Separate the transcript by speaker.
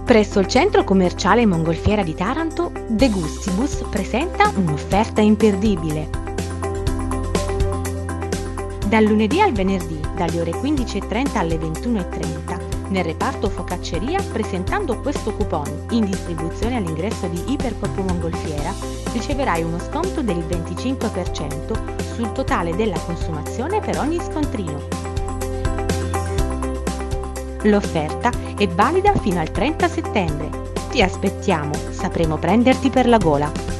Speaker 1: Presso il centro commerciale Mongolfiera di Taranto, De Gustibus presenta un'offerta imperdibile. Dal lunedì al venerdì, dalle ore 15:30 alle 21:30, nel reparto focacceria, presentando questo coupon in distribuzione all'ingresso di Ipercoop Mongolfiera, riceverai uno sconto del 25% sul totale della consumazione per ogni scontrino. L'offerta è valida fino al 30 settembre. Ti aspettiamo, sapremo prenderti per la gola.